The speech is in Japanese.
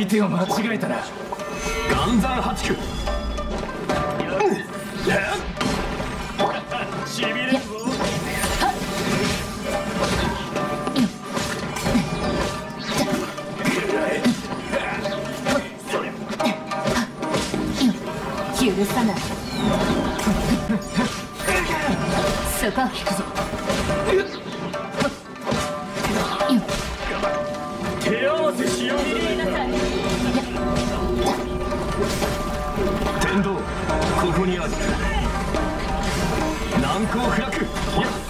相手を間違えたな。 岩山八九。しびれるぞ。 許さない。そこを引くぞ。 手合わせしようぜ。天道ここにある。難攻不落。